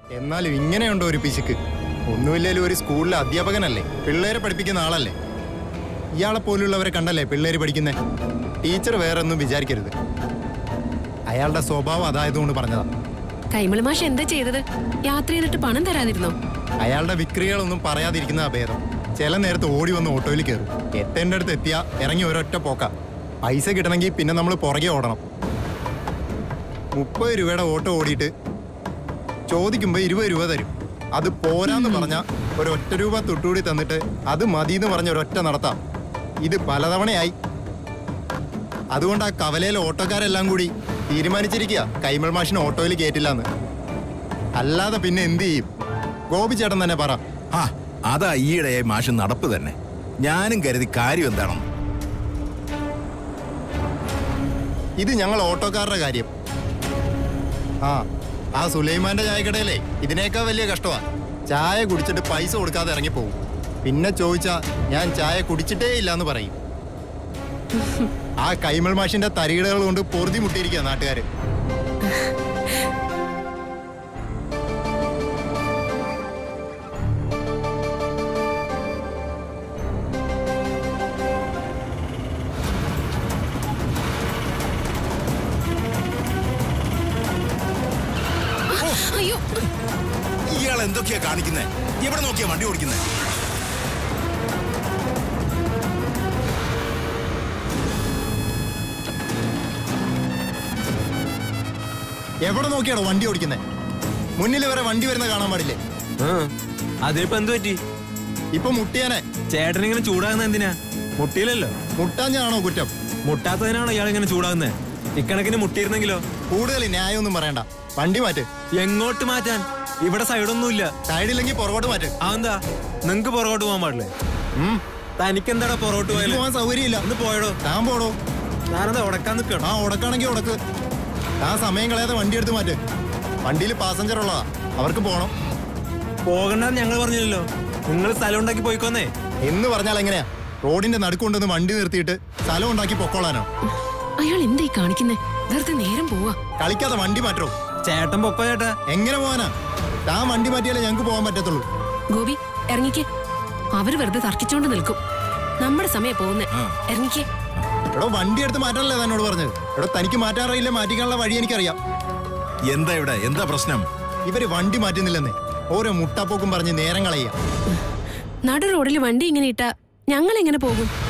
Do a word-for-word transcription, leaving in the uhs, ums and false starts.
എന്നാലും ഇങ്ങനെയുണ്ടോ ഒരു പിശുക്ക്? ഒന്നുമില്ലേലും ഒരു സ്കൂളിലെ അധ്യാപകനല്ലേ, പിള്ളേരെ പഠിപ്പിക്കുന്ന ആളല്ലേ. ഇയാളെ പോലുള്ളവരെ കണ്ടല്ലേ പിള്ളേര് പഠിക്കുന്നേ. ടീച്ചർ വേറെ ഒന്നും വിചാരിക്കരുത്. അയാളുടെ സ്വഭാവം അതായതുകൊണ്ട് പറഞ്ഞതാ. കൈമൾ മാഷ് എന്താ ചെയ്തത്? യാത്ര ചെയ്തിട്ട് പണം തരാതിരുന്നോ? അയാളുടെ വിക്രികളൊന്നും പറയാതിരിക്കുന്ന ഭേദം. ചില നേരത്ത് ഓടി വന്ന് ഓട്ടോയിൽ കയറും. എത്തേണ്ട അടുത്ത് എത്തിയാ ഇറങ്ങി ഒരൊറ്റ പോക്ക. പൈസ കിട്ടണമെങ്കിൽ പിന്നെ നമ്മൾ പുറകെ ഓടണം. മുപ്പത് രൂപയുടെ ഓട്ടോ ഓടിയിട്ട് ചോദിക്കുമ്പോൾ ഇരുപത് രൂപ തരും. അത് പോരാന്ന് പറഞ്ഞാൽ ഒരൊറ്റ രൂപ തൊട്ടുകൂടി തന്നിട്ട് അത് മതിയെന്ന് പറഞ്ഞ ഒരൊറ്റ നടത്താം. ഇത് പലതവണയായി. അതുകൊണ്ട് ആ കവലയിലെ ഓട്ടോക്കാരെല്ലാം കൂടി തീരുമാനിച്ചിരിക്കുക കൈമൾ മാഷിന് ഓട്ടോയിൽ കയറ്റില്ലാന്ന്. അല്ലാതെ പിന്നെ എന്ത് ചെയ്യും? ഗോപിച്ചേട്ടൻ തന്നെ പറ. ആ അതാ ഈയിടെ മാഷ് നടപ്പ് തന്നെ. ഞാനും കരുതി കാര്യം എന്താണെന്ന്. ഇത് ഞങ്ങൾ ഓട്ടോക്കാരുടെ കാര്യം. ആ ആ സുലൈമാന്റെ ചായക്കടയിലേ ഇതിനേക്കാൾ വലിയ കഷ്ടമാ. ചായ കുടിച്ചിട്ട് പൈസ കൊടുക്കാതെ ഇറങ്ങിപ്പോവും. പിന്നെ ചോദിച്ചാ ഞാൻ ചായ കുടിച്ചിട്ടേ ഇല്ലാന്ന് പറയും. ആ കൈമൾ മാഷിന്റെ തരികിടകൾ കൊണ്ട് പൊറുതി മുട്ടിയിരിക്കുക നാട്ടുകാര്. ഇയാൾ എന്തൊക്കെയാ കാണിക്കുന്നേ? എവിടെ നോക്കിയാ വണ്ടി ഓടിക്കുന്നേ? എവിടെ നോക്കിയാണോ വണ്ടി ഓടിക്കുന്നേ? മുന്നിൽ വരെ വണ്ടി വരുന്ന കാണാൻ പാടില്ലേ? അതിനിപ്പോ എന്ത് പറ്റി? ഇപ്പൊ മുട്ടിയാനെ. ചേട്ടനിങ്ങനെ ചൂടാകുന്ന എന്തിനാ? മുട്ടിയില്ലല്ലോ. മുട്ടാഞ്ഞാണോ കുറ്റം? മുട്ടാത്തതിനാണോ ഇയാൾ ഇങ്ങനെ ചൂടാകുന്നേ? ഇക്കണക്കിന് മുട്ടിയിരുന്നെങ്കിലോ? കൂടുതൽ ന്യായമൊന്നും പറയണ്ട. വണ്ടി മാറ്റ്. എങ്ങോട്ട് മാറ്റാൻ? ഇവിടെ സൈഡൊന്നുമില്ല. സൈഡില്ലെങ്കിൽ പുറകോട്ട് മാറ്റ്. അതെന്താ? നിങ്ങക്ക് പുറകോട്ട് പോകാൻ പാടില്ലേ? തനിക്കെന്താടാ പുറകോട്ട് പോയാലും പോകാൻ സൗകര്യമില്ല. ഒന്ന് പോയടോ. താൻ പോടോ. ഞാനെന്താ ഉടക്കാൻ നിൽക്കണം? ആ ഉടക്കാണെങ്കിൽ ഉടക്ക്. താൻ സമയം കളയാതെ വണ്ടി എടുത്ത് മാറ്റ്. വണ്ടിയിൽ പാസഞ്ചർ ഉള്ളതാ, അവർക്ക് പോണം. പോകണ്ടെന്ന് ഞങ്ങൾ പറഞ്ഞില്ലല്ലോ. നിങ്ങൾ സ്ഥലം ഉണ്ടാക്കി പോയിക്കോന്നേ. എന്ന് പറഞ്ഞാൽ എങ്ങനെയാ? റോഡിന്റെ നടുക്കൊണ്ടൊന്ന് വണ്ടി നിർത്തിയിട്ട് സ്ഥലം ഉണ്ടാക്കി പൊക്കോളാനോ? അയാൾ എന്തായി കാണിക്കുന്നേ? വെറുതെ നേരം പോവാ. കളിക്കാതെ വണ്ടി മാറ്റോ. ചേട്ടൻ പൊക്കോ ചേട്ടാ. എങ്ങനെ പോവാനാ? താൻ വണ്ടി മാറ്റിയാലേ ഞങ്ങൾക്ക് പോകാൻ പറ്റത്തുള്ളൂ. ഗോപി ഇറങ്ങിക്കേ. അവര് വെറുതെ തർക്കിച്ചോണ്ട് നിൽക്കും. നമ്മുടെ സമയം പോകുന്നേ. ഇറങ്ങിക്കേ. എടോ വണ്ടി എടുത്ത് മാറ്റാനല്ലേ തന്നോട് പറഞ്ഞത്? എടോ തനിക്ക് മാറ്റാറിയില്ല, മാറ്റിക്കാനുള്ള വഴി എനിക്കറിയാം. എന്താ ഇവിടെ എന്താ പ്രശ്നം? ഇവര് വണ്ടി മാറ്റുന്നില്ലെന്നേ. ഓരോ മുട്ടാപ്പോക്കും പറഞ്ഞ് നേരം കളയുക. നടു റോഡിൽ വണ്ടി ഇങ്ങനെ ഇട്ടാ ഞങ്ങൾ എങ്ങനെ പോകും?